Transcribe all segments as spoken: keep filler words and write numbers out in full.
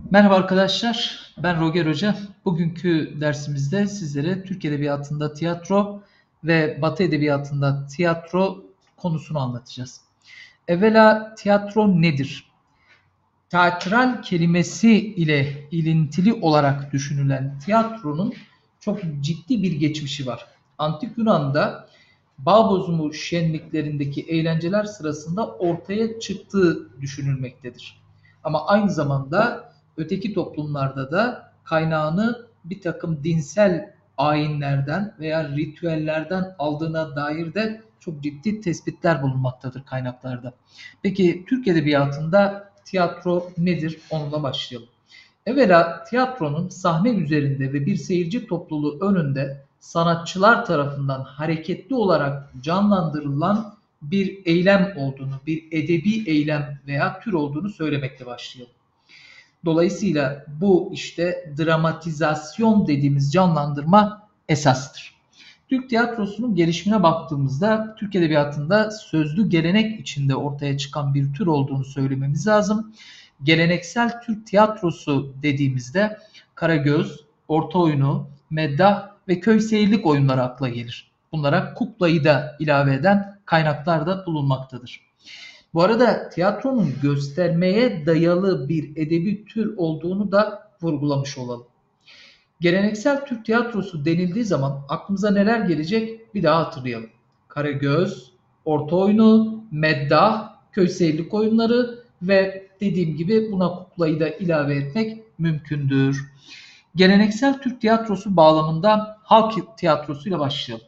Merhaba arkadaşlar, ben Roger Hoca. Bugünkü dersimizde sizlere Türk Edebiyatı'nda tiyatro ve Batı Edebiyatı'nda tiyatro konusunu anlatacağız. Evvela tiyatro nedir? Teatral kelimesi ile ilintili olarak düşünülen tiyatronun çok ciddi bir geçmişi var. Antik Yunan'da bağ bozumu şenliklerindeki eğlenceler sırasında ortaya çıktığı düşünülmektedir. Ama aynı zamanda öteki toplumlarda da kaynağını bir takım dinsel ayinlerden veya ritüellerden aldığına dair de çok ciddi tespitler bulunmaktadır kaynaklarda. Peki Türk Edebiyatı'nda tiyatro nedir? Onunla başlayalım. Evvela tiyatronun sahne üzerinde ve bir seyirci topluluğu önünde sanatçılar tarafından hareketli olarak canlandırılan bir eylem olduğunu, bir edebi eylem veya tür olduğunu söylemekle başlayalım. Dolayısıyla bu işte dramatizasyon dediğimiz canlandırma esastır. Türk tiyatrosunun gelişimine baktığımızda Türk Edebiyatı'nda sözlü gelenek içinde ortaya çıkan bir tür olduğunu söylememiz lazım. Geleneksel Türk tiyatrosu dediğimizde Karagöz, Orta Oyunu, Meddah ve Köy Seyirlik oyunları akla gelir. Bunlara kuklayı da ilave eden kaynaklar da bulunmaktadır. Bu arada tiyatronun göstermeye dayalı bir edebi tür olduğunu da vurgulamış olalım. Geleneksel Türk tiyatrosu denildiği zaman aklımıza neler gelecek bir daha hatırlayalım. Karagöz, Orta Oyunu, Meddah, Köy Seyirlik oyunları ve dediğim gibi buna kuklayı da ilave etmek mümkündür. Geleneksel Türk tiyatrosu bağlamında halk tiyatrosuyla başlayalım.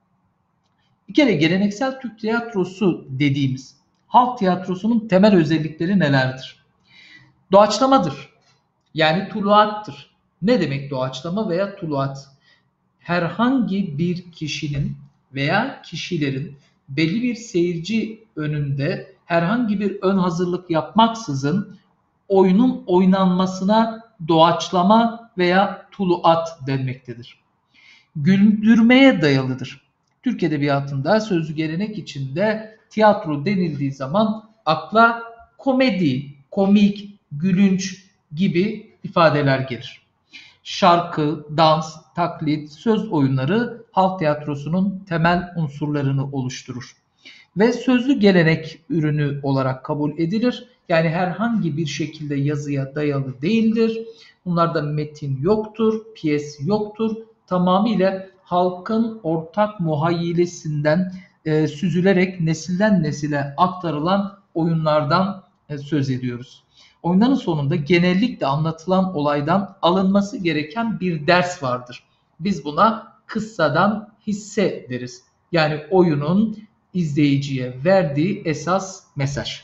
Bir kere geleneksel Türk tiyatrosu dediğimiz halk tiyatrosunun temel özellikleri nelerdir? Doğaçlamadır. Yani tuluattır. Ne demek doğaçlama veya tuluat? Herhangi bir kişinin veya kişilerin belli bir seyirci önünde herhangi bir ön hazırlık yapmaksızın oyunun oynanmasına doğaçlama veya tuluat denmektedir. Güldürmeye dayalıdır. Türk Edebiyatı'nda sözlü gelenek içinde tiyatro denildiği zaman akla komedi, komik, gülünç gibi ifadeler gelir. Şarkı, dans, taklit, söz oyunları halk tiyatrosunun temel unsurlarını oluşturur. Ve sözlü gelenek ürünü olarak kabul edilir. Yani herhangi bir şekilde yazıya dayalı değildir. Bunlarda metin yoktur, piyes yoktur. Tamamıyla halkın ortak muhayyilesinden e, süzülerek nesilden nesile aktarılan oyunlardan e, söz ediyoruz. Oyunların sonunda genellikle anlatılan olaydan alınması gereken bir ders vardır. Biz buna kıssadan hisse deriz. Yani oyunun izleyiciye verdiği esas mesaj.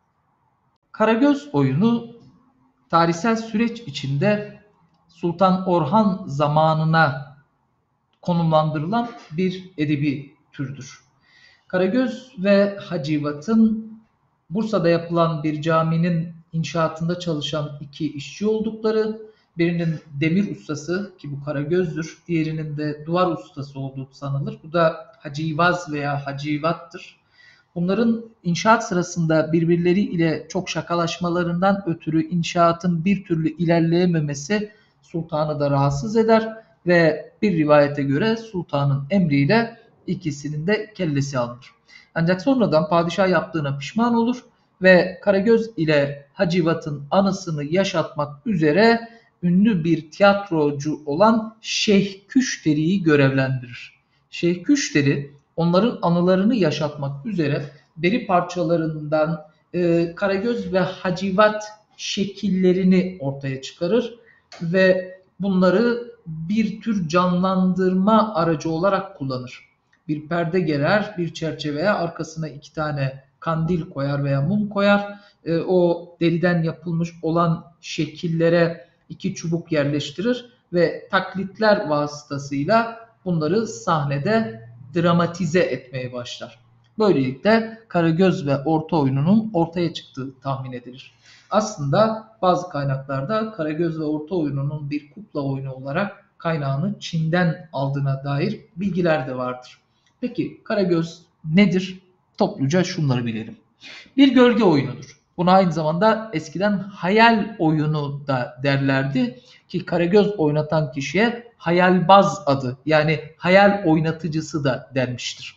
Karagöz oyunu tarihsel süreç içinde Sultan Orhan zamanına konumlandırılan bir edebi türdür. Karagöz ve Hacivat'ın Bursa'da yapılan bir caminin inşaatında çalışan iki işçi oldukları, birinin demir ustası ki bu Karagöz'dür, diğerinin de duvar ustası olduğu sanılır. Bu da Hacivaz veya Hacivat'tır. Bunların inşaat sırasında birbirleri ile çok şakalaşmalarından ötürü inşaatın bir türlü ilerleyememesi sultanı da rahatsız eder ve bir rivayete göre sultanın emriyle ikisinin de kellesi alınır. Ancak sonradan padişah yaptığına pişman olur ve Karagöz ile Hacivat'ın anısını yaşatmak üzere ünlü bir tiyatrocu olan Şeyh Küşteri'yi görevlendirir. Şeyh Küşteri onların anılarını yaşatmak üzere deri parçalarından e, Karagöz ve Hacivat şekillerini ortaya çıkarır ve bunları bir tür canlandırma aracı olarak kullanır. Bir perde gerer, bir çerçeveye arkasına iki tane kandil koyar veya mum koyar. E, o deriden yapılmış olan şekillere iki çubuk yerleştirir ve taklitler vasıtasıyla bunları sahnede dramatize etmeye başlar. Böylelikle Karagöz ve Orta Oyunu'nun ortaya çıktığı tahmin edilir. Aslında bazı kaynaklarda Karagöz ve Orta Oyunu'nun bir kukla oyunu olarak kaynağını Çin'den aldığına dair bilgiler de vardır. Peki Karagöz nedir? Topluca şunları bilelim. Bir gölge oyunudur. Buna aynı zamanda eskiden hayal oyunu da derlerdi ki Karagöz oynatan kişiye hayalbaz adı, yani hayal oynatıcısı da denmiştir.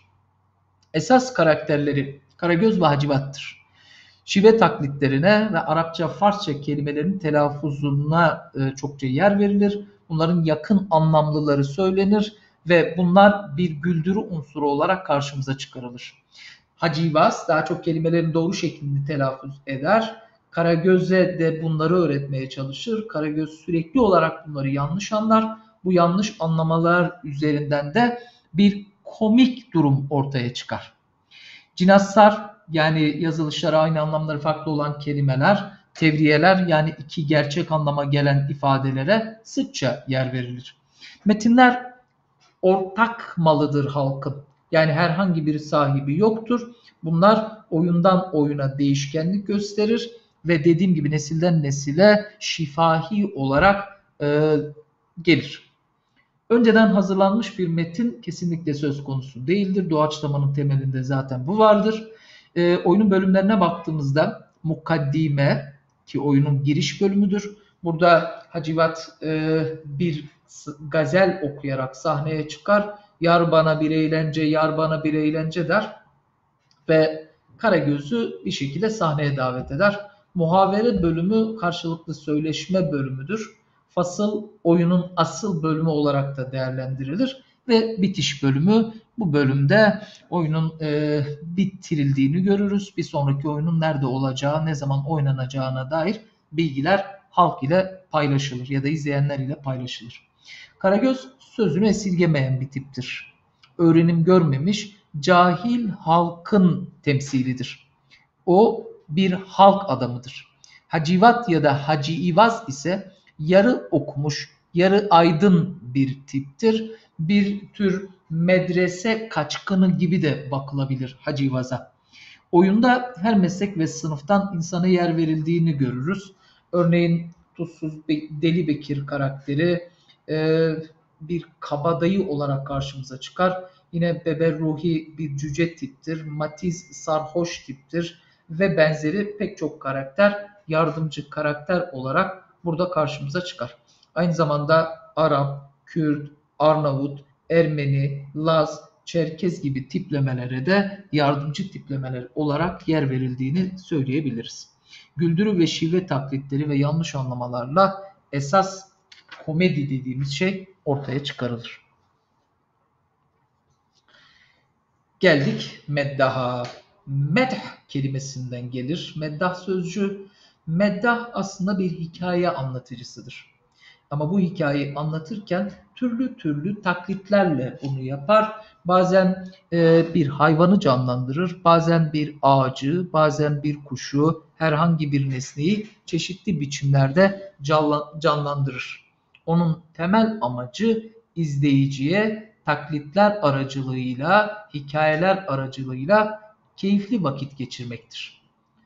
Esas karakterleri Karagöz ve Hacivat'tır. Şive taklitlerine ve Arapça, Farsça kelimelerin telaffuzuna e, çokça yer verilir. Bunların yakın anlamlıları söylenir ve bunlar bir güldürü unsuru olarak karşımıza çıkarılır. Hacivas daha çok kelimelerin doğru şeklini telaffuz eder. Karagöz'e de bunları öğretmeye çalışır. Karagöz sürekli olarak bunları yanlış anlar. Bu yanlış anlamalar üzerinden de bir komik durum ortaya çıkar. Cinassar, yani yazılışları aynı anlamları farklı olan kelimeler, tevriyeler, yani iki gerçek anlama gelen ifadelere sıkça yer verilir. Metinler ortak malıdır halkın. Yani herhangi bir sahibi yoktur. Bunlar oyundan oyuna değişkenlik gösterir ve dediğim gibi nesilden nesile şifahi olarak e, gelir. Önceden hazırlanmış bir metin kesinlikle söz konusu değildir. Doğaçlamanın temelinde zaten bu vardır. E, oyunun bölümlerine baktığımızda mukaddime, ki oyunun giriş bölümüdür. Burada Hacivat e, bir gazel okuyarak sahneye çıkar. Yar bana bir eğlence, yar bana bir eğlence der ve Karagöz'ü bir şekilde sahneye davet eder. Muhavere bölümü karşılıklı söyleşme bölümüdür. Fasıl oyunun asıl bölümü olarak da değerlendirilir ve bitiş bölümü, bu bölümde oyunun e, bitirildiğini görürüz. Bir sonraki oyunun nerede olacağı, ne zaman oynanacağına dair bilgiler halk ile paylaşılır ya da izleyenler ile paylaşılır. Karagöz sözünü esirgemeyen bir tiptir. Öğrenim görmemiş, cahil halkın temsilidir. O bir halk adamıdır. Hacivat ya da Hacı İvaz ise yarı okumuş, yarı aydın bir tiptir. Bir tür medrese kaçkını gibi de bakılabilir Hacı İvaz'a. Oyunda her meslek ve sınıftan insana yer verildiğini görürüz. Örneğin Tuzsuz Deli Bekir karakteri e, bir kabadayı olarak karşımıza çıkar. Yine Beberruhi bir cüce tiptir. Matiz sarhoş tiptir ve benzeri pek çok karakter yardımcı karakter olarak burada karşımıza çıkar. Aynı zamanda Arap, Kürt, Arnavut, Ermeni, Laz, Çerkez gibi tiplemelere de yardımcı tiplemeler olarak yer verildiğini söyleyebiliriz. Güldürü ve şive taklitleri ve yanlış anlamalarla esas komedi dediğimiz şey ortaya çıkarılır. Geldik meddaha. Medh kelimesinden gelir. Meddah sözcüğü. Meddah aslında bir hikaye anlatıcısıdır. Ama bu hikayeyi anlatırken türlü türlü taklitlerle bunu yapar. Bazen e, bir hayvanı canlandırır, bazen bir ağacı, bazen bir kuşu, herhangi bir nesneyi çeşitli biçimlerde canlandırır. Onun temel amacı izleyiciye taklitler aracılığıyla, hikayeler aracılığıyla keyifli vakit geçirmektir.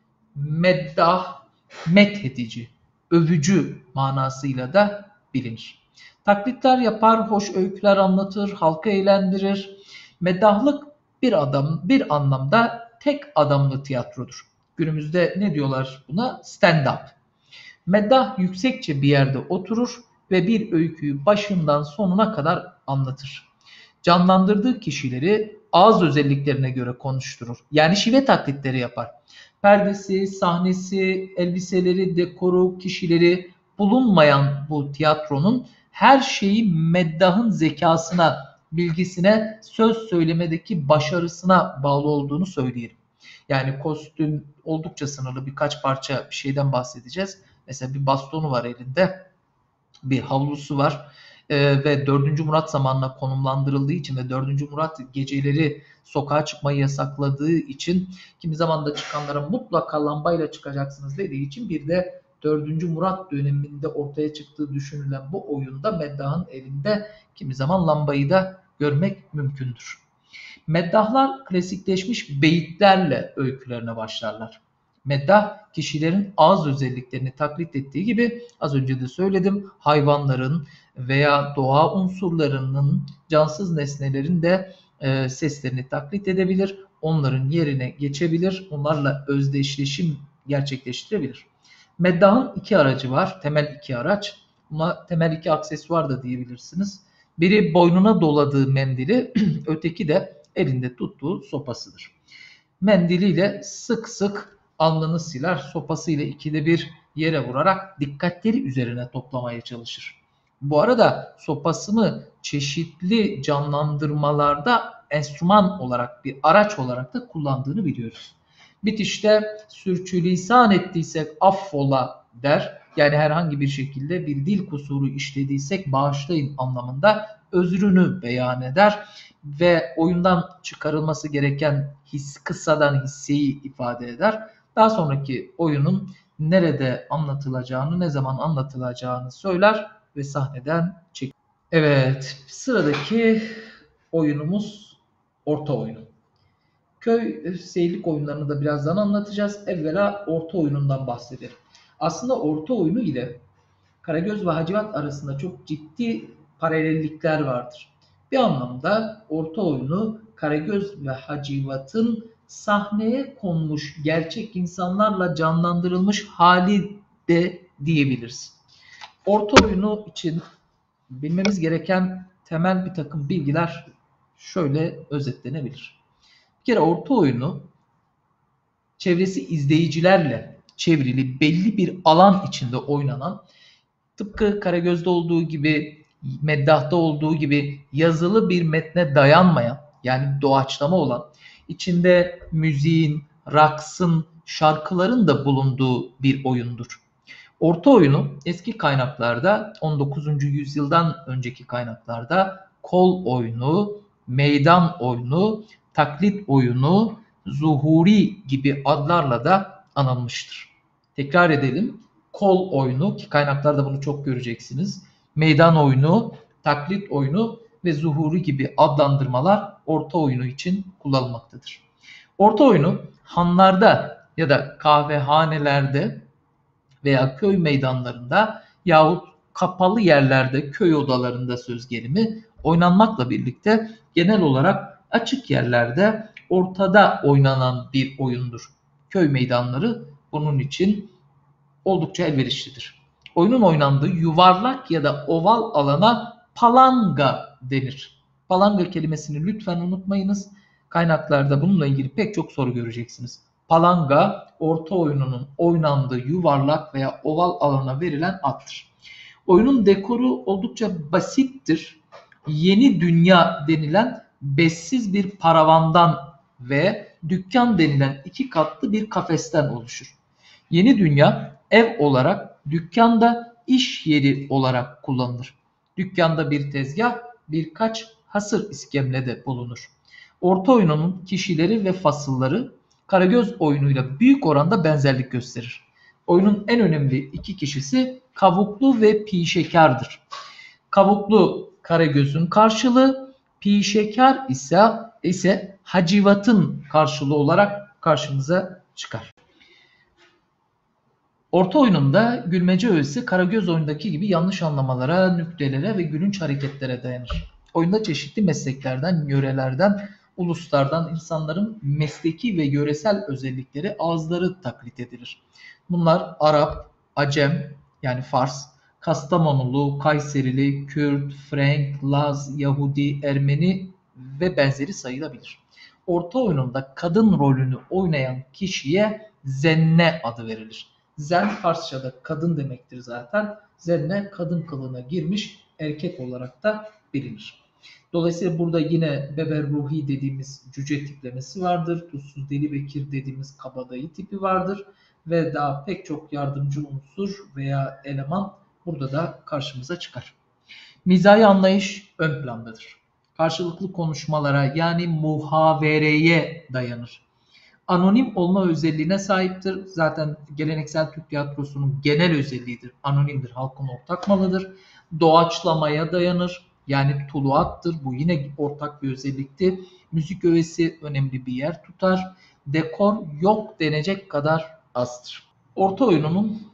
Meddah, methedici, övücü manasıyla da bilinir. Taklitler yapar, hoş öyküler anlatır, halkı eğlendirir. Meddahlık bir adam, bir anlamda tek adamlı tiyatrodur. Günümüzde ne diyorlar buna? Stand-up. Meddah yüksekçe bir yerde oturur ve bir öyküyü başından sonuna kadar anlatır. Canlandırdığı kişileri ağız özelliklerine göre konuşturur. Yani şive taklitleri yapar. Perdesi, sahnesi, elbiseleri, dekoru, kişileri bulunmayan bu tiyatronun her şeyi meddahın zekasına, bilgisine, söz söylemedeki başarısına bağlı olduğunu söyleyelim. Yani kostüm oldukça sınırlı, birkaç parça bir şeyden bahsedeceğiz. Mesela bir bastonu var elinde, bir havlusu var ee, ve dördüncü Murat zamanına konumlandırıldığı için ve dördüncü Murat geceleri sokağa çıkmayı yasakladığı için kimi zaman da çıkanlara mutlaka lambayla çıkacaksınız dediği için bir de dördüncü Murat döneminde ortaya çıktığı düşünülen bu oyunda meddahın elinde kimi zaman lambayı da görmek mümkündür. Meddahlar klasikleşmiş beyitlerle öykülerine başlarlar. Meddah kişilerin ağız özelliklerini taklit ettiği gibi az önce de söyledim, hayvanların veya doğa unsurlarının, cansız nesnelerin de e, seslerini taklit edebilir. Onların yerine geçebilir. Onlarla özdeşleşim gerçekleştirebilir. Meddahın iki aracı var. Temel iki araç. Buna temel iki aksesuar da diyebilirsiniz. Biri boynuna doladığı mendili, öteki de elinde tuttuğu sopasıdır. Mendiliyle sık sık alnını siler, sopasıyla ikide bir yere vurarak dikkatleri üzerine toplamaya çalışır. Bu arada sopasını çeşitli canlandırmalarda enstrüman olarak, bir araç olarak da kullandığını biliyoruz. Bitişte sürçülisan ettiysek affola der. Yani herhangi bir şekilde bir dil kusuru işlediysek bağışlayın anlamında özrünü beyan eder ve oyundan çıkarılması gereken his, kıssadan hisseyi ifade eder. Daha sonraki oyunun nerede anlatılacağını, ne zaman anlatılacağını söyler ve sahneden çekilir. Evet, sıradaki oyunumuz orta oyunu. Köy seyirlik oyunlarını da birazdan anlatacağız. Evvela orta oyunundan bahsedelim. Aslında orta oyunu ile Karagöz ve Hacivat arasında çok ciddi paralellikler vardır. Bir anlamda orta oyunu Karagöz ve Hacivat'ın sahneye konmuş gerçek insanlarla canlandırılmış hali de diyebiliriz. Orta oyunu için bilmemiz gereken temel bir takım bilgiler şöyle özetlenebilir. Bir kere orta oyunu çevresi izleyicilerle çevrili belli bir alan içinde oynanan, tıpkı Karagöz'de olduğu gibi, Meddah'ta olduğu gibi yazılı bir metne dayanmayan, yani doğaçlama olan, içinde müziğin, raksın, şarkıların da bulunduğu bir oyundur. Orta oyunu eski kaynaklarda, on dokuzuncu yüzyıldan önceki kaynaklarda kol oyunu, meydan oyunu, taklit oyunu, zuhuri gibi adlarla da anılmıştır. Tekrar edelim. Kol oyunu, ki kaynaklarda bunu çok göreceksiniz. Meydan oyunu, taklit oyunu ve zuhuri gibi adlandırmalar orta oyunu için kullanılmaktadır. Orta oyunu hanlarda ya da kahvehanelerde veya köy meydanlarında yahut kapalı yerlerde, köy odalarında söz gelimi oynanmakla birlikte genel olarak açık yerlerde ortada oynanan bir oyundur. Köy meydanları bunun için oldukça elverişlidir. Oyunun oynandığı yuvarlak ya da oval alana palanga denir. Palanga kelimesini lütfen unutmayınız. Kaynaklarda bununla ilgili pek çok soru göreceksiniz. Palanga, orta oyununun oynandığı yuvarlak veya oval alana verilen addır. Oyunun dekoru oldukça basittir. Yeni dünya denilen bessiz bir paravandan ve dükkan denilen iki katlı bir kafesten oluşur. Yeni dünya ev olarak, dükkanda iş yeri olarak kullanılır. Dükkanda bir tezgah, birkaç hasır iskemle de bulunur. Orta oyununun kişileri ve fasılları Karagöz oyunuyla büyük oranda benzerlik gösterir. Oyunun en önemli iki kişisi Kavuklu ve Pişekar'dır. Kavuklu Karagöz'ün karşılığı, Pişekar ise ise Hacivat'ın karşılığı olarak karşımıza çıkar. Orta oyununda gülmece öğesi Karagöz oyundaki gibi yanlış anlamalara, nüktelere ve gülünç hareketlere dayanır. Oyunda çeşitli mesleklerden, yörelerden, uluslardan insanların mesleki ve yöresel özellikleri, ağızları taklit edilir. Bunlar Arap, Acem yani Fars, Kastamonulu, Kayserili, Kürt, Frank, Laz, Yahudi, Ermeni ve benzeri sayılabilir. Orta oyununda kadın rolünü oynayan kişiye zenne adı verilir. Zen Farsça'da kadın demektir zaten. Zenne kadın kılığına girmiş erkek olarak da bilinir. Dolayısıyla burada yine Beberruhi dediğimiz cüce tiplemesi vardır. Tuzsuz Deli Bekir dediğimiz kabadayı tipi vardır. Ve daha pek çok yardımcı unsur veya eleman burada da karşımıza çıkar. Mizahi anlayış ön plandadır. Karşılıklı konuşmalara yani muhavereye dayanır. Anonim olma özelliğine sahiptir. Zaten geleneksel Türk tiyatrosunun genel özelliğidir. Anonimdir, halkın ortak malıdır. Doğaçlamaya dayanır. Yani tuluattır. Bu yine ortak bir özellikti. Müzik öğesi önemli bir yer tutar. Dekor yok denecek kadar azdır. Orta oyununun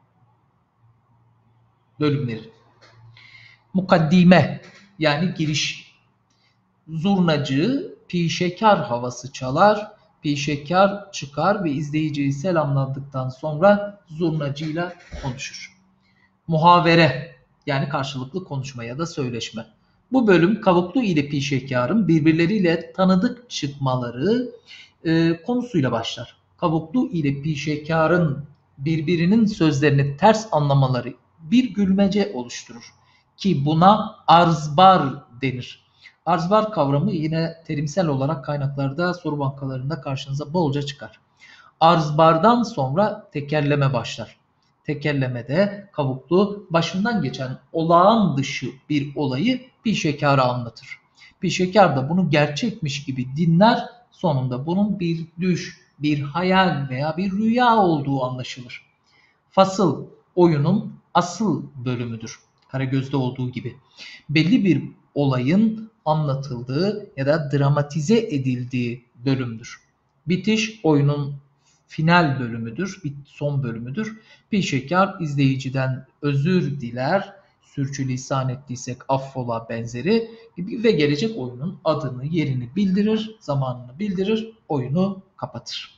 bölümleri. Mukaddime yani giriş. Zurnacı pişekar havası çalar. Pişekar çıkar ve izleyiciyi selamladıktan sonra zurnacıyla konuşur. Muhavere yani karşılıklı konuşma ya da söyleşme. Bu bölüm Kavuklu ile Pişekar'ın birbirleriyle tanıdık çıkmaları e, konusuyla başlar. Kavuklu ile Pişekar'ın birbirinin sözlerini ters anlamaları bir gülmece oluşturur ki buna arzbar denir. Arzbar kavramı yine terimsel olarak kaynaklarda, soru bankalarında karşınıza bolca çıkar. Arzbardan sonra tekerleme başlar. Tekerlemede Kavuklu başından geçen olağan dışı bir olayı Pişekar'a anlatır. Pişekar da bunu gerçekmiş gibi dinler, sonunda bunun bir düş, bir hayal veya bir rüya olduğu anlaşılır. Fasıl oyunun asıl bölümüdür. Karagöz'de olduğu gibi. Belli bir olayın anlatıldığı ya da dramatize edildiği bölümdür. Bitiş oyunun final bölümüdür, son bölümüdür. Pişekar izleyiciden özür diler, sürçülisan ettiysek affola benzeri ve gelecek oyunun adını, yerini bildirir, zamanını bildirir, oyunu kapatır.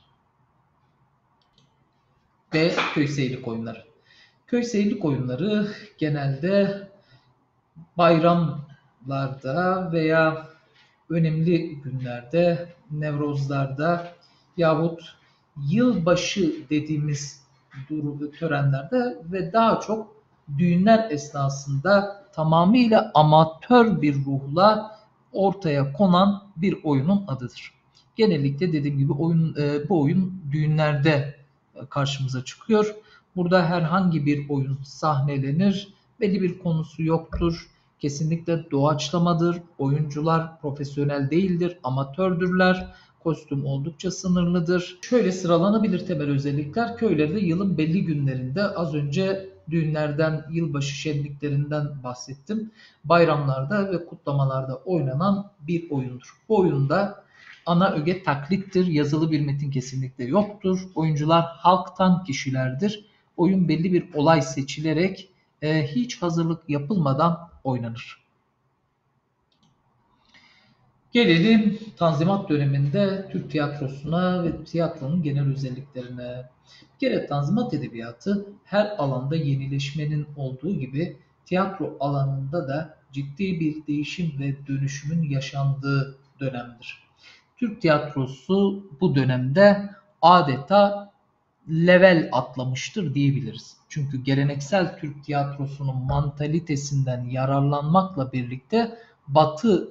Ve köy seyirlik oyunları. Köy seyirlik oyunları genelde bayramlarda veya önemli günlerde, Nevrozlarda yahut yılbaşı dediğimiz törenlerde ve daha çok düğünler esnasında tamamıyla amatör bir ruhla ortaya konan bir oyunun adıdır. Genellikle dediğim gibi oyun, bu oyun düğünlerde karşımıza çıkıyor. Burada herhangi bir oyun sahnelenir, belli bir konusu yoktur. Kesinlikle doğaçlamadır. Oyuncular profesyonel değildir, amatördürler. Kostüm oldukça sınırlıdır. Şöyle sıralanabilir temel özellikler. Köylerde yılın belli günlerinde, az önce düğünlerden, yılbaşı şenliklerinden bahsettim. Bayramlarda ve kutlamalarda oynanan bir oyundur. Bu oyunda ana öge taklittir. Yazılı bir metin kesinlikle yoktur. Oyuncular halktan kişilerdir. Oyun belli bir olay seçilerek e, hiç hazırlık yapılmadan oynanır. Gelelim Tanzimat döneminde Türk tiyatrosuna ve tiyatronun genel özelliklerine. Bir kere Tanzimat edebiyatı her alanda yenileşmenin olduğu gibi tiyatro alanında da ciddi bir değişim ve dönüşümün yaşandığı dönemdir. Türk tiyatrosu bu dönemde adeta level atlamıştır diyebiliriz. Çünkü geleneksel Türk tiyatrosunun mantalitesinden yararlanmakla birlikte Batı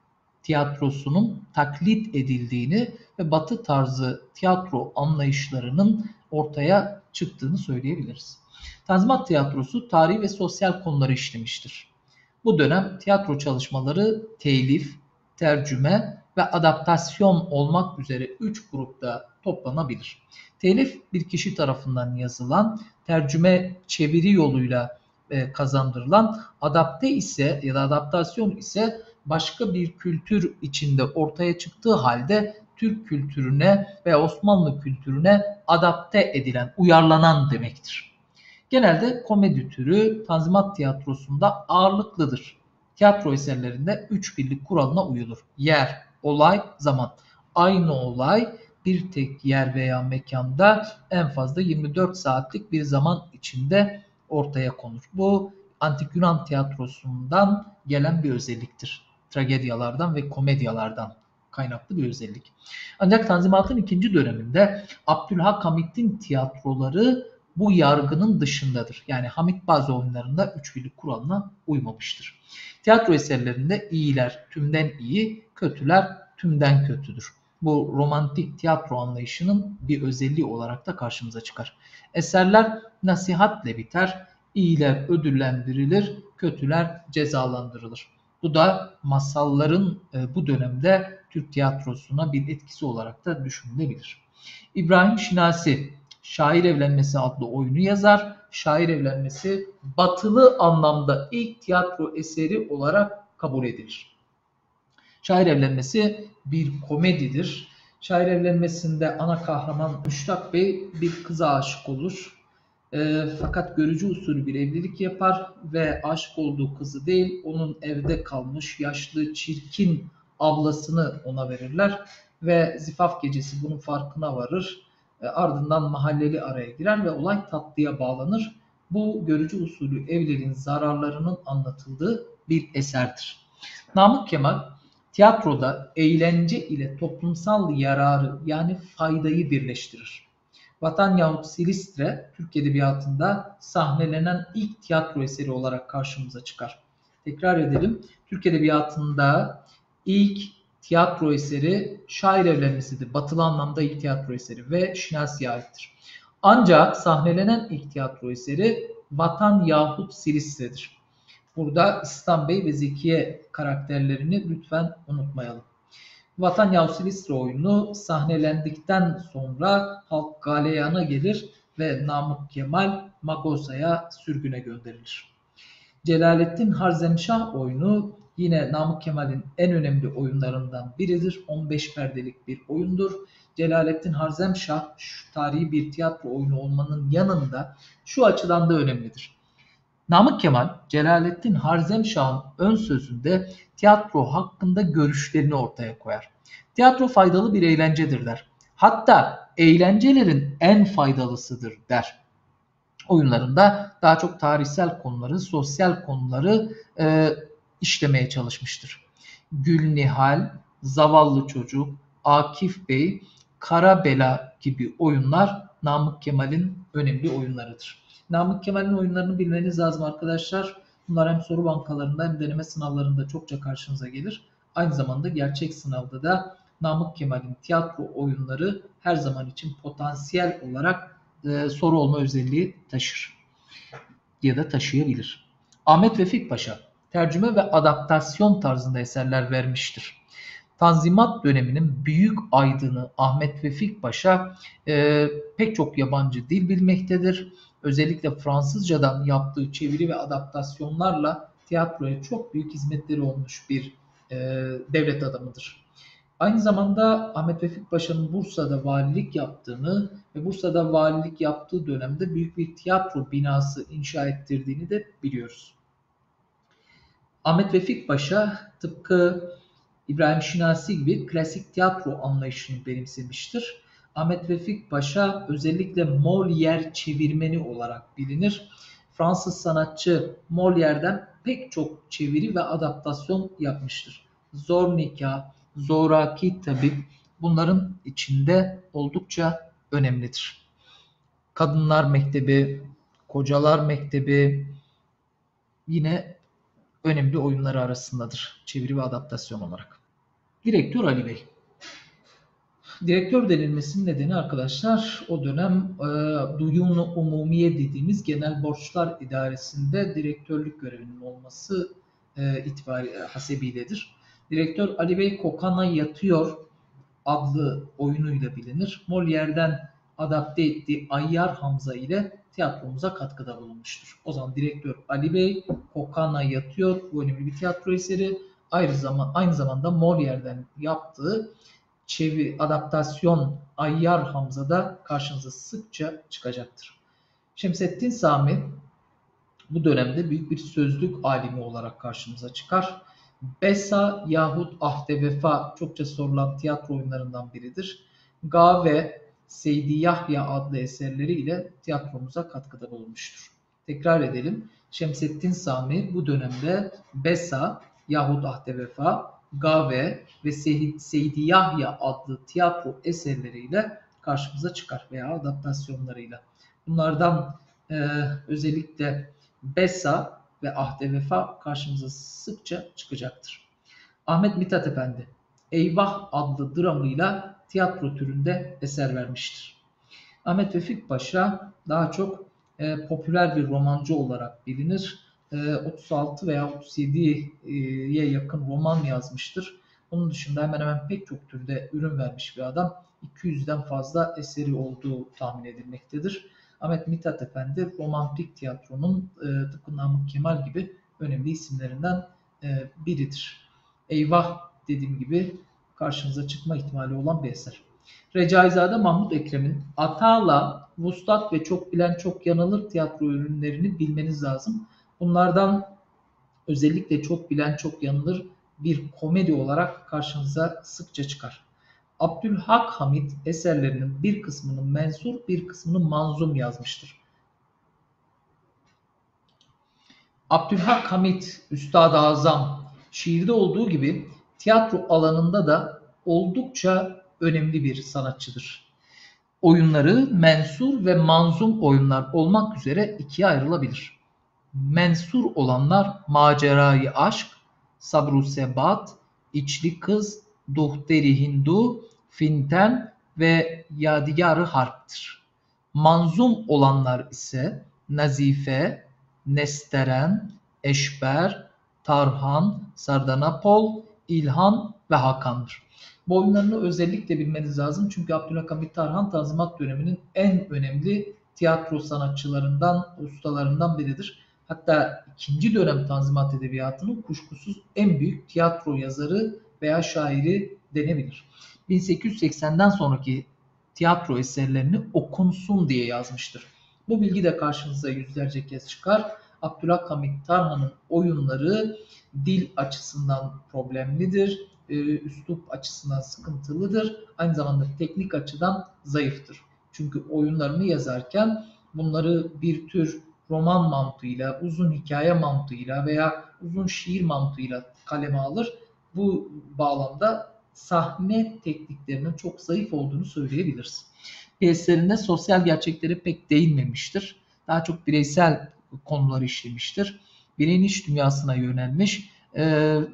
tiyatrosunun taklit edildiğini ve Batı tarzı tiyatro anlayışlarının ortaya çıktığını söyleyebiliriz. Tanzimat tiyatrosu tarihi ve sosyal konuları işlemiştir. Bu dönem tiyatro çalışmaları telif, tercüme ve adaptasyon olmak üzere üç grupta toplanabilir. Telif bir kişi tarafından yazılan, tercüme çeviri yoluyla e, kazandırılan, adapte ise ya da adaptasyon ise başka bir kültür içinde ortaya çıktığı halde Türk kültürüne ve Osmanlı kültürüne adapte edilen, uyarlanan demektir. Genelde komedi türü Tanzimat tiyatrosunda ağırlıklıdır. Tiyatro eserlerinde üç birlik kuralına uyulur. Yer, olay, zaman. Aynı olay bir tek yer veya mekanda en fazla yirmi dört saatlik bir zaman içinde ortaya konur. Bu Antik Yunan tiyatrosundan gelen bir özelliktir. Tragedyalardan ve komedyalardan kaynaklı bir özellik. Ancak Tanzimat'ın ikinci döneminde Abdülhamit'in tiyatroları bu yargının dışındadır. Yani Hamit bazı oyunlarında üç birlik kuralına uymamıştır. Tiyatro eserlerinde iyiler tümden iyi, kötüler tümden kötüdür. Bu romantik tiyatro anlayışının bir özelliği olarak da karşımıza çıkar. Eserler nasihatle biter, iyiler ödüllendirilir, kötüler cezalandırılır. Bu da masalların bu dönemde Türk tiyatrosuna bir etkisi olarak da düşünülebilir. İbrahim Şinasi Şair Evlenmesi adlı oyunu yazar. Şair Evlenmesi batılı anlamda ilk tiyatro eseri olarak kabul edilir. Şair Evlenmesi bir komedidir. Şair Evlenmesi'nde ana kahraman Müştak Bey bir kıza aşık olur. E, fakat görücü usulü bir evlilik yapar ve aşık olduğu kızı değil, onun evde kalmış yaşlı, çirkin ablasını ona verirler. ve Zifaf Gecesi bunun farkına varır. E, ardından mahalleli araya girer ve olay tatlıya bağlanır. Bu görücü usulü evliliğin zararlarının anlatıldığı bir eserdir. Namık Kemal tiyatroda eğlence ile toplumsal yararı yani faydayı birleştirir. Vatan yahut Silistre Türk Edebiyatı'nda sahnelenen ilk tiyatro eseri olarak karşımıza çıkar. Tekrar edelim. Türk Edebiyatı'nda ilk tiyatro eseri Şair Evlenmesi'dir. Batılı anlamda ilk tiyatro eseri ve Şinasi'ye aittir. Ancak sahnelenen ilk tiyatro eseri Vatan yahut Silistre'dir. Burada İslam Bey ve Zekiye karakterlerini lütfen unutmayalım. Vatan yahut Silistre oyunu sahnelendikten sonra halk galeyana gelir ve Namık Kemal Magosa'ya sürgüne gönderilir. Celalettin Harzemşah oyunu yine Namık Kemal'in en önemli oyunlarından biridir. on beş perdelik bir oyundur. Celalettin Harzemşah şu tarihi bir tiyatro oyunu olmanın yanında şu açıdan da önemlidir. Namık Kemal, Celalettin Harzemşah'ın ön sözünde tiyatro hakkında görüşlerini ortaya koyar. Tiyatro faydalı bir eğlencedir der. Hatta eğlencelerin en faydalısıdır der. Oyunlarında daha çok tarihsel konuları, sosyal konuları e, işlemeye çalışmıştır. Gülnihal, Zavallı Çocuk, Akif Bey, Karabela gibi oyunlar Namık Kemal'in önemli oyunlarıdır. Namık Kemal'in oyunlarını bilmeniz lazım arkadaşlar. Bunlar hem soru bankalarında hem deneme sınavlarında çokça karşınıza gelir. Aynı zamanda gerçek sınavda da Namık Kemal'in tiyatro oyunları her zaman için potansiyel olarak e, soru olma özelliği taşır ya da taşıyabilir. Ahmet Vefik Paşa tercüme ve adaptasyon tarzında eserler vermiştir. Tanzimat döneminin büyük aydını Ahmet Vefik Paşa e, pek çok yabancı dil bilmektedir. Özellikle Fransızcadan yaptığı çeviri ve adaptasyonlarla tiyatroya çok büyük hizmetleri olmuş bir e, devlet adamıdır. Aynı zamanda Ahmet Vefik Paşa'nın Bursa'da valilik yaptığını ve Bursa'da valilik yaptığı dönemde büyük bir tiyatro binası inşa ettirdiğini de biliyoruz. Ahmet Vefik Paşa tıpkı İbrahim Şinasi gibi klasik tiyatro anlayışını benimsemiştir. Ahmet Vefik Paşa özellikle Molière çevirmeni olarak bilinir. Fransız sanatçı Molière'den pek çok çeviri ve adaptasyon yapmıştır. Zor Nikah, Zoraki Tabip bunların içinde oldukça önemlidir. Kadınlar Mektebi, Kocalar Mektebi yine önemli oyunları arasındadır çeviri ve adaptasyon olarak. Direktör Ali Bey. Direktör denilmesinin nedeni arkadaşlar o dönem e, Duyun-u Umumiye dediğimiz genel borçlar idaresinde direktörlük görevinin olması e, itibari hasebiyledir. Direktör Ali Bey Kokana Yatıyor adlı oyunuyla bilinir. Molière'den adapte ettiği Ayyar Hamza ile tiyatromuza katkıda bulunmuştur. O zaman direktör Ali Bey Kokana Yatıyor bu önemli bir tiyatro eseri. Aynı, zaman, aynı zamanda Molière'den yaptığı çeviri, adaptasyon Ayyar Hamza'da karşınıza sıkça çıkacaktır. Şemsettin Sami bu dönemde büyük bir sözlük alimi olarak karşımıza çıkar. Besa yahut Ahde Vefa çokça sorulan tiyatro oyunlarından biridir. Gave, Seydi Yahya adlı eserleriyle tiyatromuza katkıda bulunmuştur. Tekrar edelim. Şemsettin Sami bu dönemde Besa yahut Ahde Vefa, Gave ve Seydi Yahya adlı tiyatro eserleriyle karşımıza çıkar veya adaptasyonlarıyla. Bunlardan e, özellikle Besa ve Ahde Vefa karşımıza sıkça çıkacaktır. Ahmet Mithat Efendi, Eyvah adlı dramıyla tiyatro türünde eser vermiştir. Ahmet Vefik Paşa daha çok e, popüler bir romancı olarak bilinir. E, otuz altı veya otuz yediye yakın roman yazmıştır. Onun dışında hemen hemen pek çok türde ürün vermiş bir adam. iki yüzden fazla eseri olduğu tahmin edilmektedir. Ahmet Mithat Efendi romantik tiyatronun e, tıpkı Namık Kemal gibi önemli isimlerinden e, biridir. Eyvah dediğim gibi karşınıza çıkma ihtimali olan bir eser. Recaizade Mahmut Ekrem'in Atala, Vuslat ve Çok Bilen Çok Yanılır tiyatro ürünlerini bilmeniz lazım. Bunlardan özellikle Çok Bilen Çok Yanılır bir komedi olarak karşınıza sıkça çıkar. Abdülhak Hamit eserlerinin bir kısmını mensur, bir kısmını manzum yazmıştır. Abdülhak Hamit Üstad-ı Azam şiirde olduğu gibi tiyatro alanında da oldukça önemli bir sanatçıdır. Oyunları mensur ve manzum oyunlar olmak üzere ikiye ayrılabilir. Mensur olanlar Macerayı Aşk, Sabr-ı Sebat, İçli Kız, Duhteri Hindu, Finten ve Yadigar-ı Harp'tir. Manzum olanlar ise Nazife, Nesteren, Eşber, Tarhan, Sardanapol, İlhan ve Hakan'dır. Bu oyunlarını özellikle bilmeniz lazım çünkü Abdülhamit Tarhan Tanzimat döneminin en önemli tiyatro sanatçılarından, ustalarından biridir. Hatta ikinci dönem Tanzimat Edebiyatı'nın kuşkusuz en büyük tiyatro yazarı veya şairi denebilir. bin sekiz yüz seksenden sonraki tiyatro eserlerini okunsun diye yazmıştır. Bu bilgi de karşınıza yüzlerce kez çıkar. Abdülhamit Tarhan'ın oyunları dil açısından problemlidir, üslup açısından sıkıntılıdır. Aynı zamanda teknik açıdan zayıftır. Çünkü oyunlarını yazarken bunları bir tür roman mantığıyla, uzun hikaye mantığıyla veya uzun şiir mantığıyla kaleme alır. Bu bağlamda sahne tekniklerinin çok zayıf olduğunu söyleyebiliriz. Piyeslerinde sosyal gerçeklere pek değinmemiştir. Daha çok bireysel konuları işlemiştir. Bireyin iç dünyasına yönelmiş e,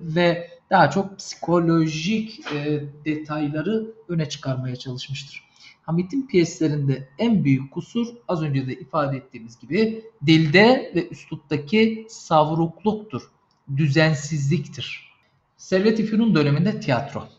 ve daha çok psikolojik e, detayları öne çıkarmaya çalışmıştır. Hamit'in piyeslerinde en büyük kusur az önce de ifade ettiğimiz gibi dilde ve üsluptaki savrukluktur, düzensizliktir. Servet-i Fünun döneminde tiyatro.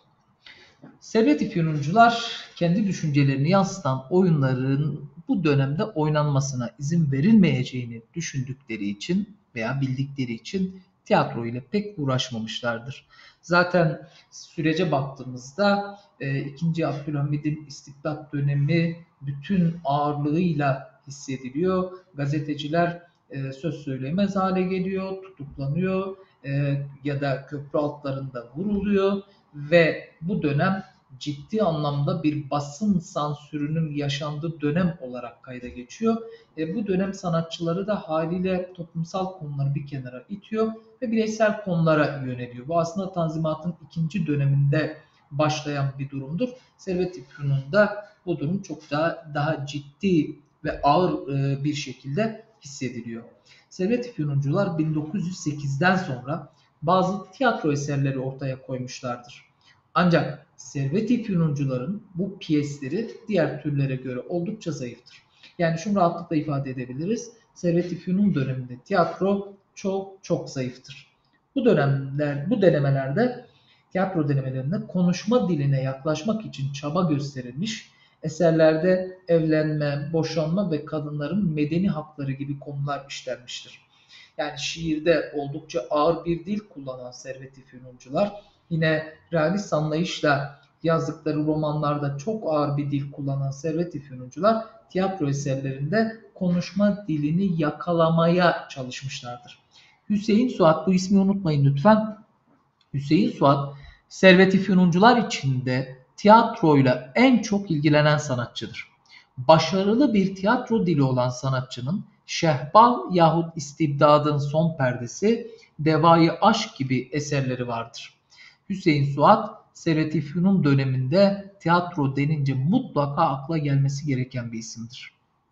Servet-i Fünuncular kendi düşüncelerini yansıtan oyunların bu dönemde oynanmasına izin verilmeyeceğini düşündükleri için veya bildikleri için tiyatro ile pek uğraşmamışlardır. Zaten sürece baktığımızda e, ikinci. Abdülhamid'in istibdat dönemi bütün ağırlığıyla hissediliyor. Gazeteciler e, söz söyleyemez hale geliyor, tutuklanıyor e, ya da köprü altlarında vuruluyor ve bu dönem ciddi anlamda bir basın sansürünün yaşandığı dönem olarak kayda geçiyor. E, bu dönem sanatçıları da haliyle toplumsal konuları bir kenara itiyor ve bireysel konulara yöneliyor. Bu aslında Tanzimat'ın ikinci döneminde başlayan bir durumdur. Servet-i Fünun'da bu durum çok daha daha ciddi ve ağır e, bir şekilde hissediliyor. Servet-i Fünuncular bin dokuz yüz sekizden sonra bazı tiyatro eserleri ortaya koymuşlardır. Ancak Servet-i Fünuncuların bu piyesleri diğer türlere göre oldukça zayıftır. Yani şunu rahatlıkla ifade edebiliriz. Servet-i Fünun döneminde tiyatro çok çok zayıftır. Bu dönemler, bu denemelerde, tiyatro denemelerinde konuşma diline yaklaşmak için çaba gösterilmiş, eserlerde evlenme, boşanma ve kadınların medeni hakları gibi konular işlenmiştir. Yani şiirde oldukça ağır bir dil kullanan Servet-i Fünuncular, yine realist anlayışla yazdıkları romanlarda çok ağır bir dil kullanan Servet-i Fünuncular, tiyatro eserlerinde konuşma dilini yakalamaya çalışmışlardır. Hüseyin Suat, bu ismi unutmayın lütfen. Hüseyin Suat, Servet-i Fünuncular içinde tiyatroyla en çok ilgilenen sanatçıdır. Başarılı bir tiyatro dili olan sanatçının Şehbal yahut İstibdad'ın Son Perdesi, Devayı Aşk gibi eserleri vardır. Hüseyin Suat, Servet-i Fünun döneminde tiyatro denince mutlaka akla gelmesi gereken bir isimdir.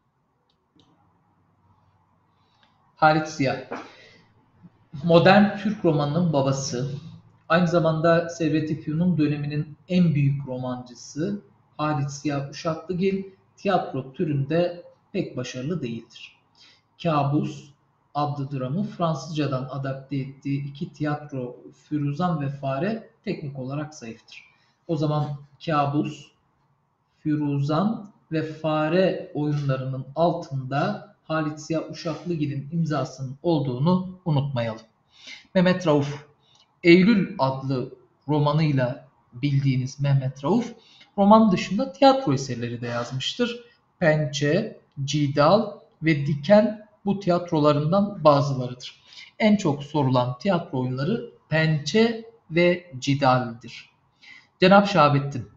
Halit Ziya, modern Türk romanının babası, aynı zamanda Servet-i Fünun döneminin en büyük romancısı Halit Ziya Uşaklıgil, tiyatro türünde pek başarılı değildir. Kabus adlı dramı Fransızcadan adapte ettiği iki tiyatro Firuzan ve Fare teknik olarak zayıftır. O zaman Kabus, Firuzan ve Fare oyunlarının altında Halit Ziya Uşaklıgil'in imzasının olduğunu unutmayalım. Mehmet Rauf, Eylül adlı romanıyla bildiğiniz Mehmet Rauf, roman dışında tiyatro eserleri de yazmıştır. Pençe, Cidal ve Diken bu tiyatrolarından bazılarıdır. En çok sorulan tiyatro oyunları Pençe ve Cidal'dir. Cenab-ı Şahabettin,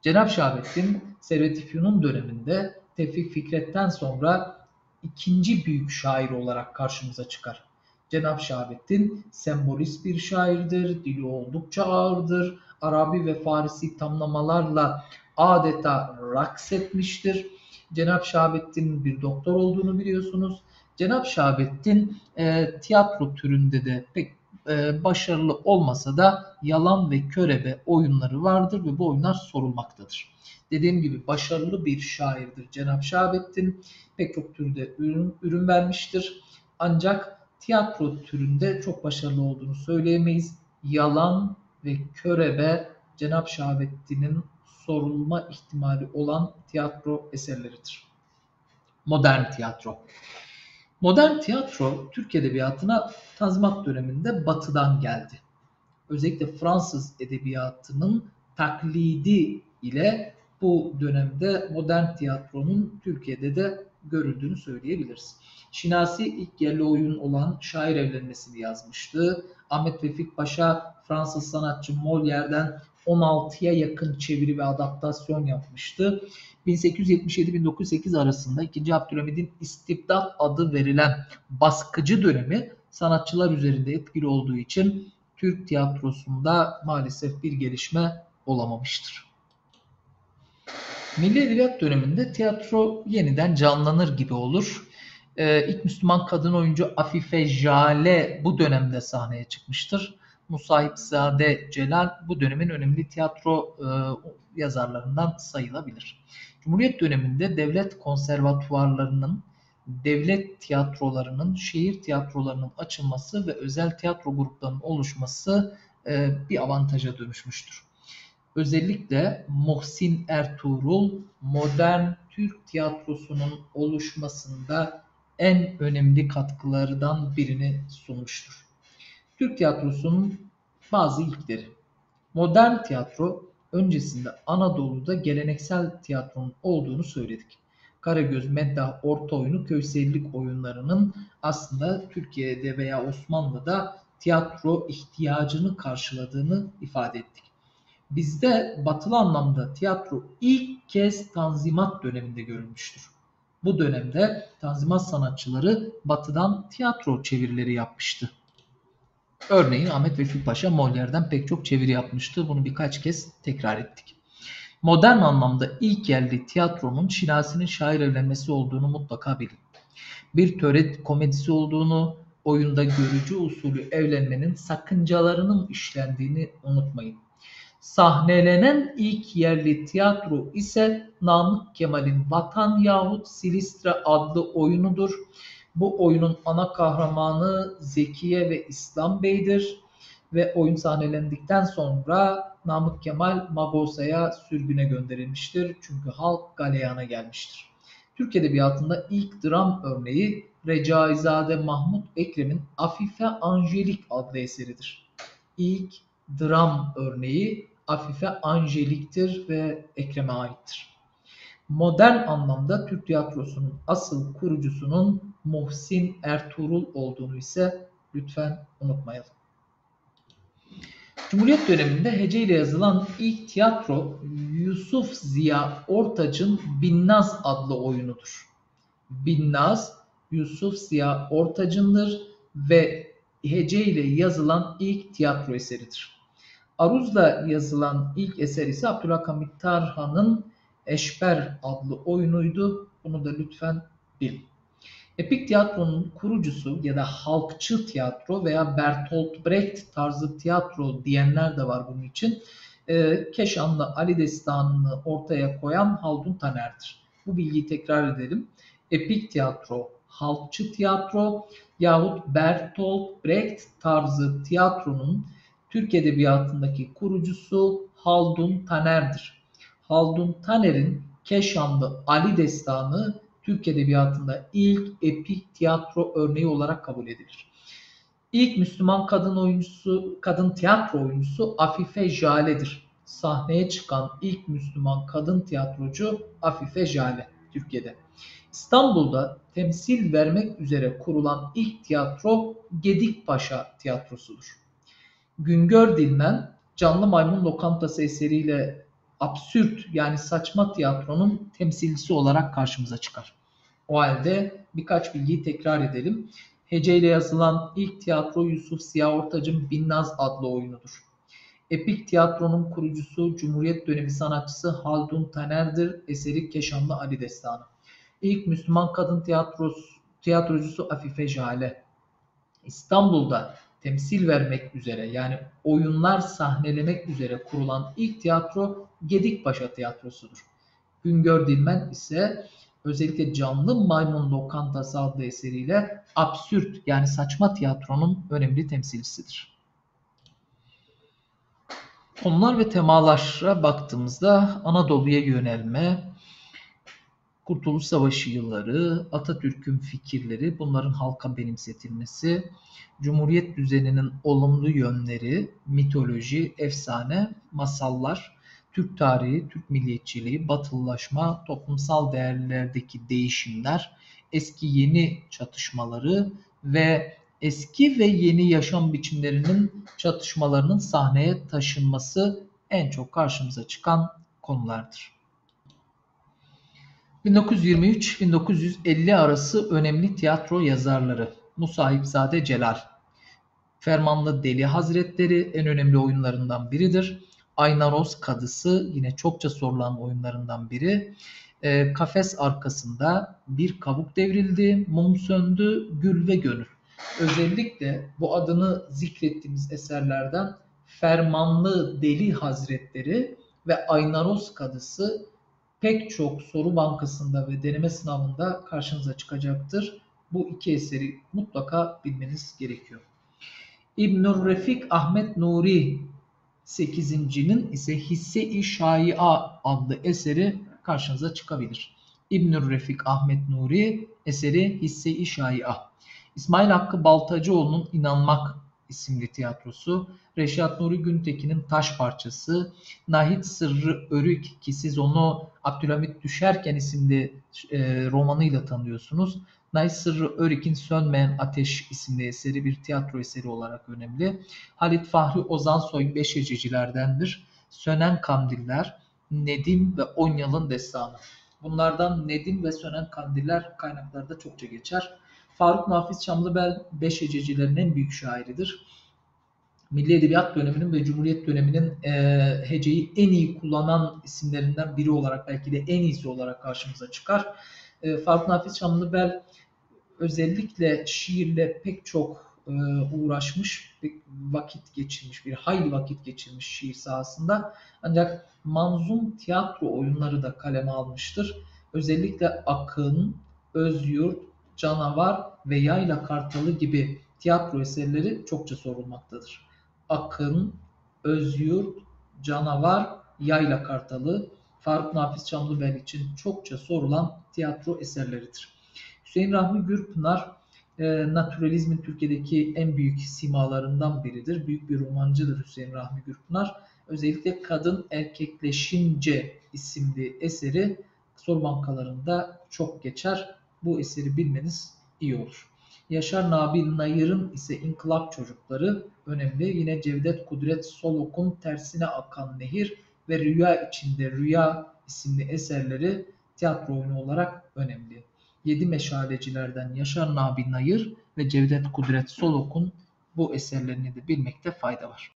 Cenab-ı Şahabettin Servet-i Fünun döneminde Tevfik Fikret'ten sonra ikinci büyük şair olarak karşımıza çıkar. Cenab-ı Şahabettin sembolist bir şairdir, dili oldukça ağırdır, Arabi ve Farisi tamlamalarla adeta raks etmiştir. Cenab-ı Şahabettin'in bir doktor olduğunu biliyorsunuz. Cenab-ı Şahabettin e, tiyatro türünde de pek e, başarılı olmasa da yalan ve körebe oyunları vardır ve bu oyunlar sorulmaktadır. Dediğim gibi başarılı bir şairdir Cenab-ı Şahabettin. Pek çok türde ürün, ürün vermiştir. Ancak tiyatro türünde çok başarılı olduğunu söyleyemeyiz. Yalan ve körebe Cenab-ı Şahabettin'in sorulma ihtimali olan tiyatro eserleridir. Modern tiyatro. Modern tiyatro Türk Edebiyatı'na Tanzimat döneminde Batı'dan geldi. Özellikle Fransız edebiyatının taklidi ile bu dönemde modern tiyatronun Türkiye'de de görüldüğünü söyleyebiliriz. Şinasi ilk yerli oyun olan Şair Evlenmesi'ni yazmıştı. Ahmet Vefik Paşa Fransız sanatçı Molière'den on altıya yakın çeviri ve adaptasyon yapmıştı. bin sekiz yüz yetmiş yedi - bin dokuz yüz sekiz arasında ikinci. Abdülhamid'in İstibdat adı verilen baskıcı dönemi sanatçılar üzerinde etkili olduğu için Türk tiyatrosunda maalesef bir gelişme olamamıştır. Milli Edebiyat döneminde tiyatro yeniden canlanır gibi olur. Ee, ilk Müslüman kadın oyuncu Afife Jale bu dönemde sahneye çıkmıştır. Musahipzade Celal bu dönemin önemli tiyatro e, yazarlarından sayılabilir. Cumhuriyet döneminde devlet konservatuvarlarının, devlet tiyatrolarının, şehir tiyatrolarının açılması ve özel tiyatro gruplarının oluşması e, bir avantaja dönüşmüştür. Özellikle Muhsin Ertuğrul modern Türk tiyatrosunun oluşmasında en önemli katkılardan birini sunmuştur. Türk tiyatrosunun bazı ilkleri. Modern tiyatro öncesinde Anadolu'da geleneksel tiyatronun olduğunu söyledik. Karagöz, Meddah, Orta Oyunu, Köysellik oyunlarının aslında Türkiye'de veya Osmanlı'da tiyatro ihtiyacını karşıladığını ifade ettik. Bizde batılı anlamda tiyatro ilk kez Tanzimat döneminde görülmüştür. Bu dönemde Tanzimat sanatçıları batıdan tiyatro çevirileri yapmıştı. Örneğin Ahmet Vefik Paşa Molière'den pek çok çeviri yapmıştı. Bunu birkaç kez tekrar ettik. Modern anlamda ilk yerli tiyatronun Şinasi'nin Şair Evlenmesi olduğunu mutlaka bilin. Bir töre komedisi olduğunu, oyunda görücü usulü evlenmenin sakıncalarının işlendiğini unutmayın. Sahnelenen ilk yerli tiyatro ise Namık Kemal'in Vatan yahut Silistre adlı oyunudur. Bu oyunun ana kahramanı Zekiye ve İslam Bey'dir ve oyun sahnelendikten sonra Namık Kemal Magosa'ya sürgüne gönderilmiştir. Çünkü halk galeyana gelmiştir. Türk Edebiyatı'nda ilk dram örneği Recaizade Mahmut Ekrem'in Afife Angelik adlı eseridir. İlk dram örneği Afife Angelik'tir ve Ekrem'e aittir. Modern anlamda Türk tiyatrosunun asıl kurucusunun Muhsin Ertuğrul olduğunu ise lütfen unutmayalım. Cumhuriyet döneminde hece ile yazılan ilk tiyatro Yusuf Ziya Ortaç'ın Binnaz adlı oyunudur. Binnaz Yusuf Ziya Ortaç'ındır ve hece ile yazılan ilk tiyatro eseridir. Aruz'la yazılan ilk eser ise Abdülhamit Tarhan'ın Eşber adlı oyunuydu. Bunu da lütfen bilin. Epik tiyatronun kurucusu ya da halkçı tiyatro veya Bertolt Brecht tarzı tiyatro diyenler de var bunun için. Keşanlı Ali Destanı'nı ortaya koyan Haldun Taner'dir. Bu bilgiyi tekrar edelim. Epik tiyatro, halkçı tiyatro yahut Bertolt Brecht tarzı tiyatronun Türk Edebiyatı'ndaki kurucusu Haldun Taner'dir. Haldun Taner'in Keşanlı Ali Destanı Türk Edebiyatı'nda ilk epik tiyatro örneği olarak kabul edilir. İlk Müslüman kadın oyuncusu, kadın tiyatro oyuncusu Afife Jale'dir. Sahneye çıkan ilk Müslüman kadın tiyatrocu Afife Jale Türkiye'de. İstanbul'da temsil vermek üzere kurulan ilk tiyatro Gedikpaşa Tiyatrosu'dur. Güngör Dilmen Canlı Maymun Lokantası eseriyle absürt yani saçma tiyatronun temsilcisi olarak karşımıza çıkar. O halde birkaç bilgiyi tekrar edelim. Heceyle yazılan ilk tiyatro Yusuf Ziya Ortaç'ın Binnaz adlı oyunudur. Epik tiyatronun kurucusu Cumhuriyet dönemi sanatçısı Haldun Taner'dir. Eseri Keşanlı Ali Destanı. İlk Müslüman kadın tiyatrosu, tiyatrocusu Afife Jale. İstanbul'da temsil vermek üzere yani oyunlar sahnelemek üzere kurulan ilk tiyatro Gedikpaşa Tiyatrosu'dur. Güngör Dilmen ise özellikle Canlı Maymun Lokantası adlı eseriyle absürt yani saçma tiyatronun önemli temsilcisidir. Konular ve temalara baktığımızda Anadolu'ya yönelme, Kurtuluş Savaşı yılları, Atatürk'ün fikirleri, bunların halka benimsetilmesi, Cumhuriyet düzeninin olumlu yönleri, mitoloji, efsane, masallar, Türk tarihi, Türk milliyetçiliği, batılılaşma, toplumsal değerlerdeki değişimler, eski yeni çatışmaları ve eski ve yeni yaşam biçimlerinin çatışmalarının sahneye taşınması en çok karşımıza çıkan konulardır. bin dokuz yüz yirmi üç bin dokuz yüz elli arası önemli tiyatro yazarları Musahipzade Celal, Fermanlı Deli Hazretleri en önemli oyunlarından biridir. Aynaroz Kadısı yine çokça sorulan oyunlarından biri. E, kafes arkasında bir kabuk devrildi, mum söndü, gül ve gönül. Özellikle bu adını zikrettiğimiz eserlerden Fermanlı Deli Hazretleri ve Aynaroz Kadısı pek çok soru bankasında ve deneme sınavında karşınıza çıkacaktır. Bu iki eseri mutlaka bilmeniz gerekiyor. İbnül Refik Ahmet Nuri sekizincinin ise Hisse-i Şaia adlı eseri karşınıza çıkabilir. İbnül Refik Ahmet Nuri eseri Hisse-i Şaia. İsmail Hakkı Baltacıoğlu'nun İnanmak isimli tiyatrosu, Reşat Nuri Güntekin'in Taş Parçası, Nahit Sırrı Örük ki siz onu Abdülhamit Düşerken isimli e, romanıyla tanıyorsunuz. Nahit Sırrı Örük'ün Sönmeyen Ateş isimli eseri bir tiyatro eseri olarak önemli. Halit Fahri Ozansoy beş hececilerdendir. Sönen Kandiller, Nedim ve Onyal'ın Destanı. Bunlardan Nedim ve Sönen Kandiller kaynaklarda çokça geçer. Faruk Nafiz Çamlıbel beş hececilerin en büyük şairidir. Milli Edebiyat döneminin ve Cumhuriyet döneminin e, heceyi en iyi kullanan isimlerinden biri olarak belki de en iyisi olarak karşımıza çıkar. E, Faruk Nafiz Çamlıbel özellikle şiirle pek çok e, uğraşmış, bir vakit geçirmiş, bir hayli vakit geçirmiş şiir sahasında. Ancak manzum tiyatro oyunları da kaleme almıştır. Özellikle Akın, Özyurt, Canavar ve Yayla Kartalı gibi tiyatro eserleri çokça sorulmaktadır. Akın, Özyurt, Canavar, Yayla Kartalı Faruk Nafiz Çamlıbel için çokça sorulan tiyatro eserleridir. Hüseyin Rahmi Gürpınar, e, naturalizmin Türkiye'deki en büyük simalarından biridir. Büyük bir romancıdır Hüseyin Rahmi Gürpınar. Özellikle Kadın Erkekleşince isimli eseri soru bankalarında çok geçer. Bu eseri bilmeniz iyi olur. Yaşar Nabil Nayır'ın ise İnkılap Çocukları önemli. Yine Cevdet Kudret Solok'un Tersine Akan Nehir ve Rüya İçinde Rüya isimli eserleri tiyatro oyunu olarak önemli. Yedi Meşalecilerden Yaşar Nabil Nayır ve Cevdet Kudret Solok'un bu eserlerini de bilmekte fayda var.